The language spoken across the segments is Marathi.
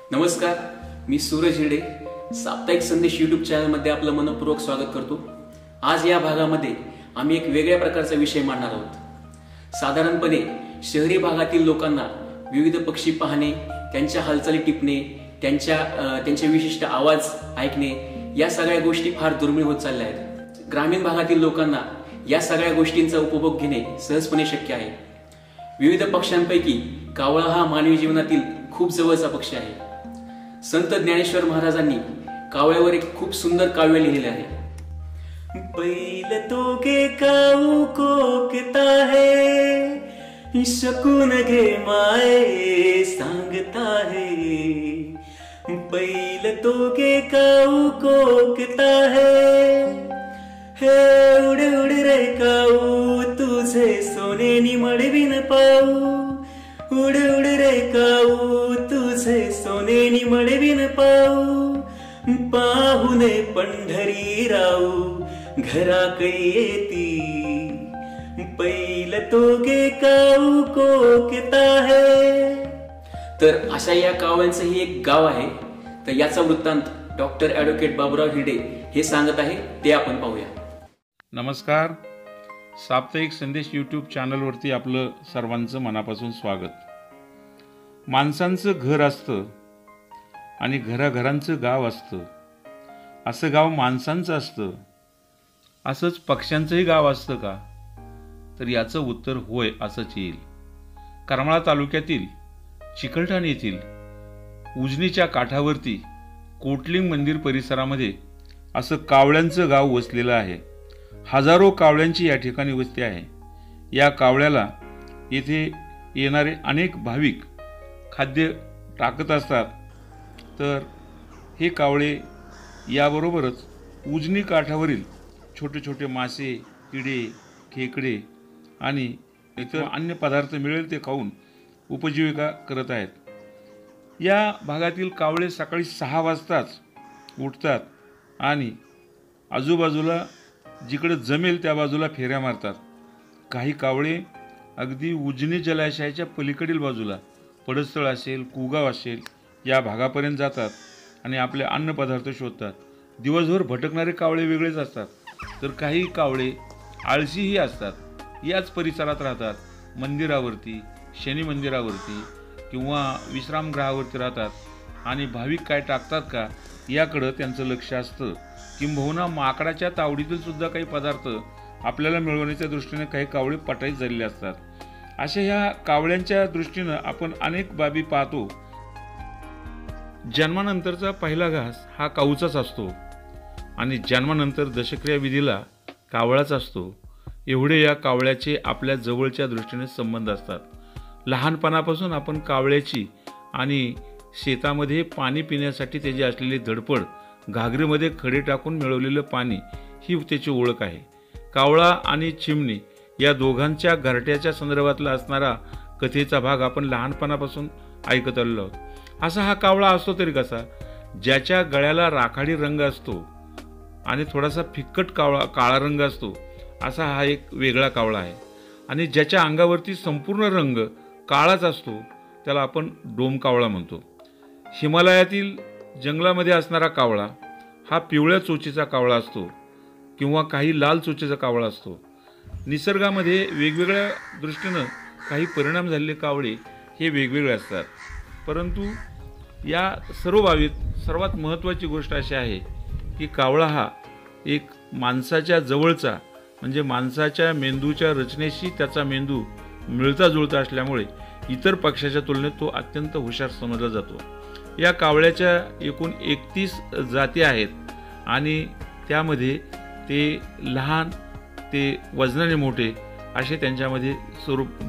नमस्कार, मी सूरज हिरडे साप्ताहिक संदेश यूट्यूब चॅनलमध्ये आपलं मनपूर्वक स्वागत करतो। आज या भागामध्ये आम्ही एक वेगळ्या प्रकारचा विषय मांडणार आहोत। साधारणपणे शहरी भागातील लोकांना विविध पक्षी पाहणे, त्यांच्या हालचाली टिपणे, त्यांचे विशिष्ट आवाज ऐकणे या सगळ्या गोष्टी फार दुर्मिळ होत चालल्या आहेत। ग्रामीण भागातील लोकांना या सगळ्या गोष्टींचा उपभोग घेणे सहजपणे शक्य आहे। विविध पक्ष्यांपैकी कावळा हा मानवी जीवनातील खूप जवळचा पक्षी आहे। संत ज्ञानेश्वर महाराजांनी कावळ्यावर एक खूप सुंदर काव्य लिहिलेले आहे। बैल तो के काऊ कोकता है, शकून घे माये सांगता है। बैल तो के काऊ कोकता है, हे उड उड रे काऊ तुझे सोने नि मडविन पाऊ। उड उड रे काऊ तुझे सोने नि मडविन पाऊ। पाहुने पंढरी राऊ घराकडे येती, बैल तो गे काऊ कोकता है। तर अशा या कावळ्यांचंही एक गाव आहे। तर याचा वृत्तांत डॉक्टर ॲडव्होकेट बाबूराव हिरडे हे सांगत आहे, ते आपण पाहूया। नमस्कार, साप्ताहिक संदेश यूट्यूब चॅनलवरती आपलं सर्वांचं मनापासून स्वागत। माणसांचं घर असतं आणि घराघरांचं गाव असतं, असं गाव माणसांचं असतं, असंच पक्ष्यांचंही गाव असतं का? तर याचं उत्तर होय असंच येईल। करमाळा तालुक्यातील चिकलठाण येथील उजनीच्या काठावरती कोटलिंग मंदिर परिसरामध्ये असं कावळ्यांचं गाव वसलेलं आहे। हजारो कावळ्यांची या ठिकाणी वस्ती आहे। या कावळ्याला येथे येणारे अनेक भाविक खाद्य टाकत असतात। तर हे कावळे याबरोबरच उजनी काठावरील छोटे छोटे मासे, किडे, खेकडे आणि इतर अन्य पदार्थ मिळेल ते खाऊन उपजीविका करत आहेत। या भागातील कावळे सकाळी 6 वाजताच उठतात आणि आजूबाजूला जिकडे जमेल त्या बाजूला फेऱ्या मारतात। काही कावळे अगदी उजनी जलाशयाच्या पलीकडील बाजूला पडस्थळ असेल, कुगाव असेल या भागापर्यंत जातात आणि आपले अन्नपदार्थ शोधतात। दिवसभर भटकणारे कावळे वेगळेच असतात, तर काही कावळे आळशीही असतात। याच परिसरात राहतात, मंदिरावरती, शनी मंदिरावरती किंवा विश्रामगृहावरती राहतात आणि भाविक काय टाकतात का याकडं त्यांचं लक्ष असतं। किंबहुना माकडाच्या तावडीतील सुद्धा काही पदार्थ आपल्याला मिळवण्याच्या दृष्टीने काही कावळे पटाईत झालेले असतात। अशा ह्या कावळ्यांच्या दृष्टीनं आपण अनेक बाबी पाहतो। जन्मानंतरचा पहिला घास हा काऊचाच असतो आणि जन्मानंतर दशक्रिया विधीला कावळाच असतो। एवढे या कावळ्याचे आपल्या जवळच्या दृष्टीने संबंध असतात। लहानपणापासून आपण कावळ्याची आणि शेतामध्ये पाणी पिण्यासाठी त्याची असलेली धडपड, घागरीमध्ये खडे टाकून मिळवलेलं पाणी ही त्याची ओळख आहे। कावळा आणि चिमणी या दोघांच्या घरट्याच्या संदर्भातला असणारा कथेचा भाग आपण लहानपणापासून ऐकत आलेलो आहोत। असा हा कावळा असतो तरी कसा, ज्याच्या गळ्याला राखाडी रंग असतो आणि थोडासा फिक्कट काळा रंग असतो, असा हा एक वेगळा कावळा आहे। आणि ज्याच्या अंगावरती संपूर्ण रंग काळाच असतो त्याला आपण डोम कावळा म्हणतो। हिमालयातील जंगलामध्ये असणारा कावळा हा पिवळ्या चोचीचा कावळा असतो किंवा काही लाल चोचीचा कावळा असतो। निसर्गामध्ये वेगवेगळ्या दृष्टीनं काही परिणाम झालेले कावळे हे वेगवेगळे असतात, परंतु या सर्व बाबतीत सर्वात महत्त्वाची गोष्ट अशी आहे की कावळा हा एक माणसाच्या जवळचा, म्हणजे माणसाच्या मेंदूच्या रचनेशी त्याचा मेंदू मिळता जुळता असल्यामुळे इतर पक्ष्याच्या तुलनेत तो अत्यंत हुशार समजला जातो। या कावळ्याच्या एकूण 31 जाती आहेत आणि त्यामध्ये ते लहान ते वजनाने मोठे असे त्यांच्यामध्ये स्वरूप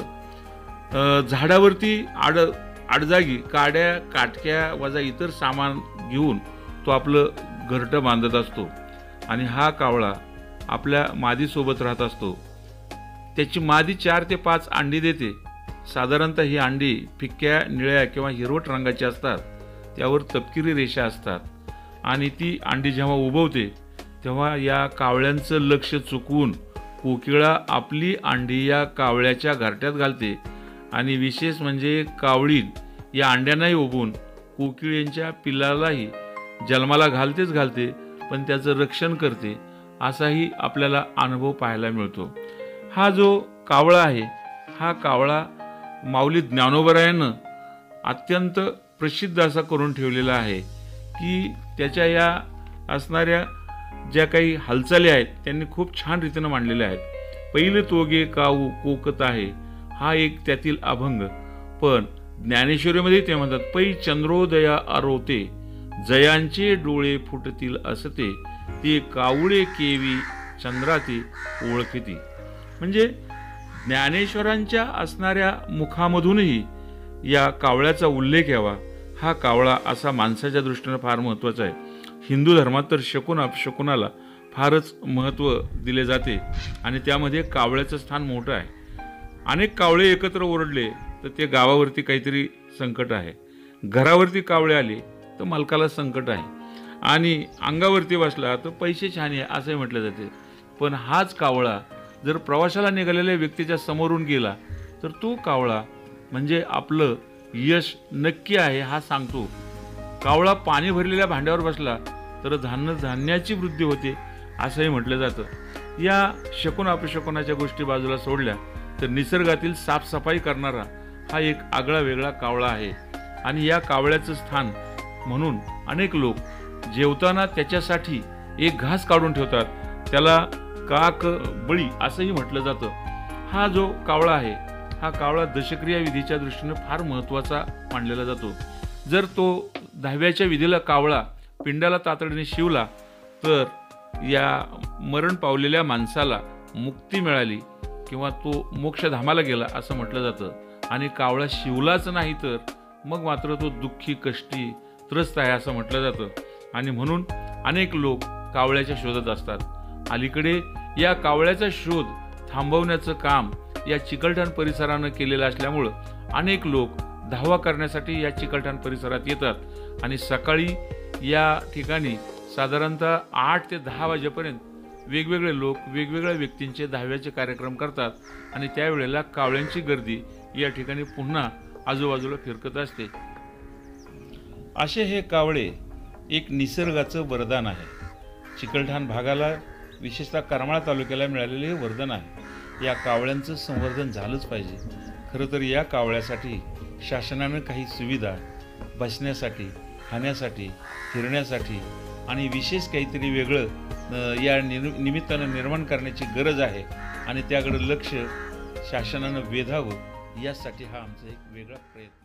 बदलतं। झाडावरती आडजागी काड्या, काटक्या वजा इतर सामान घेऊन तो आपलं घरटं बांधत असतो आणि हा कावळा आपल्या मादीसोबत राहत असतो। त्याची मादी 4 ते 5 अंडी देते। साधारणतः ही अंडी फिक्क्या, निळ्या किंवा हिरवट रंगाची असतात, त्यावर तपकिरी रेषा असतात आणि ती अंडी जेव्हा उबवते तेव्हा या कावळ्यांचं लक्ष चुकवून कोकिळा आपली अंडी या कावळ्याच्या घरट्यात घालते आणि विशेष म्हणजे कावळी या अंड्यांनाही उबवून कोकिळेंच्या पिल्लालाही जन्माला घालतेच घालते, पण त्याचं रक्षण करते, असाही आपल्याला अनुभव पाहायला मिळतो. हा जो कावळा आहे, हा कावळा माऊली ज्ञानोबरायानं अत्यंत प्रसिद्ध असा करून ठेवलेला आहे की त्याच्या या असणाऱ्या ज्या काही हालचाली आहेत त्यांनी खूप छान रीतीनं मांडलेल्या आहेत. पहिले तोगे काऊ कोकत आहे, हा एक त्यातील अभंग. पण ज्ञानेश्वरीमध्ये ते म्हणतात, पै चंद्रोदया आरोते, जयांचे डोळे फुटतील असते, ते कावळे केवी चंद्राती ओळखती. म्हणजे ज्ञानेश्वरांच्या असणाऱ्या मुखामधूनही या कावळ्याचा उल्लेख यावा. हा कावळा असा माणसाच्या दृष्टीनं फार महत्त्वाचा आहे. हिंदू धर्मात तर शकुन अपशकुनाला फारच महत्त्व दिले जाते आणि त्यामध्ये कावळ्याचं स्थान मोठं आहे. अनेक कावळे एकत्र ओरडले तर ते गावावरती काहीतरी संकट आहे, घरावरती कावळे आले तर मालकाला संकट आहे, आणि अंगावरती बसला तर पैसे छान आहे असंही म्हटलं जाते. पण हाच कावळा जर प्रवासाला निघालेल्या व्यक्तीच्या समोरून गेला तर तो कावळा म्हणजे आपलं यश नक्की आहे हा सांगतो. कावळा पाणी भरलेल्या भांड्यावर बसला तर धान्याची वृद्धी होते असंही म्हटलं जातं. या शकुन अपशकुनाच्या गोष्टी बाजूला सोडल्या तर निसर्गातील साफसफाई करणारा हा एक आगळा वेगळा कावळा आहे. आणि या कावळ्याचं स्थान म्हणून अनेक लोक जेवताना त्याच्यासाठी एक घास काढून ठेवतात, त्याला काक बळी असंही म्हटलं जातं. हा जो कावळा आहे, हा कावळा दशक्रिया विधीच्या दृष्टीने फार महत्त्वाचा मानलेला जातो. जर तो 10व्याच्या विधीला कावळा पिंडाला तातडीने शिवला तर या मरण पावलेल्या माणसाला मुक्ती मिळाली किंवा तो मोक्षधामाला गेला असं म्हटलं जातं. आणि कावळा शिवलाच नाही तर मग मात्र तो दुःखी कष्टी त्रस्त आहे असं म्हटलं जातं. आणि म्हणून अनेक लोक कावळ्याच्या शोधात असतात. अलीकडे या कावळ्याचा शोध थांबवण्याचं काम या चिकलठाण परिसरानं केलेलं असल्यामुळं अनेक लोक धावा करण्यासाठी या चिकलठाण परिसरात येतात आणि सकाळी या ठिकाणी साधारणतः 8 ते 10 वाजेपर्यंत वेगवेगळे लोक वेगवेगळ्या व्यक्तींचे धाव्याचे कार्यक्रम करतात आणि त्यावेळेला कावळ्यांची गर्दी या ठिकाणी पुन्हा आजूबाजूला फिरकत असते. असे हे कावळे एक निसर्गाचं वरदान आहे. चिकलठाण भागाला विशेषतः करमाळा तालुक्याला मिळालेले हे वरदान आहे. या कावळ्यांचं संवर्धन झालंच पाहिजे. खरं तर या कावळ्यासाठी शासनानं काही सुविधा बसण्यासाठी, खाण्यासाठी, फिरण्यासाठी आणि विशेष काहीतरी वेगळं या निमित्तानं निर्माण करण्याची गरज आहे आणि त्याकडे लक्ष शासनानं वेधावं यासाठी हा आमचा एक वेगळा प्रयत्न